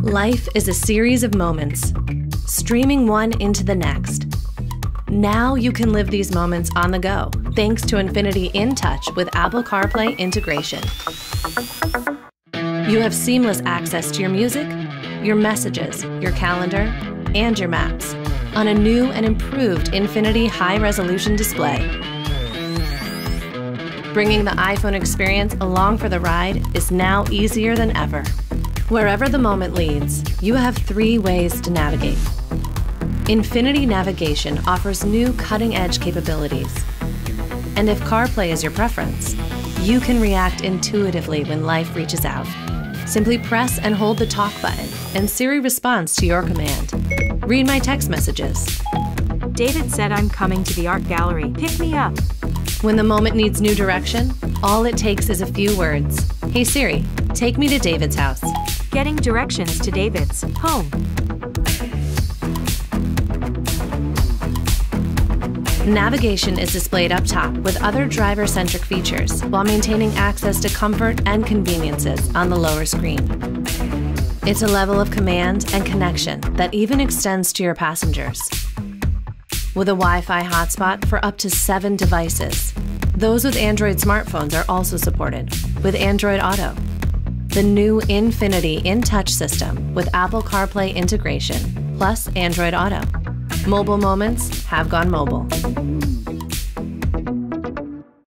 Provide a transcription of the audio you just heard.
Life is a series of moments, streaming one into the next. Now you can live these moments on the go, thanks to Infiniti InTouch with Apple CarPlay integration. You have seamless access to your music, your messages, your calendar, and your maps on a new and improved Infiniti high-resolution display. Bringing the iPhone experience along for the ride is now easier than ever. Wherever the moment leads, you have 3 ways to navigate. Infiniti Navigation offers new cutting-edge capabilities. And if CarPlay is your preference, you can react intuitively when life reaches out. Simply press and hold the talk button, and Siri responds to your command. Read my text messages. David said I'm coming to the art gallery. Pick me up. When the moment needs new direction, all it takes is a few words. Hey Siri, take me to David's house. Getting directions to David's home. Navigation is displayed up top with other driver-centric features while maintaining access to comfort and conveniences on the lower screen. It's a level of command and connection that even extends to your passengers. With a Wi-Fi hotspot for up to 7 devices. Those with Android smartphones are also supported with Android Auto. The new Infiniti InTouch system with Apple CarPlay integration plus Android Auto. Mobile moments have gone mobile.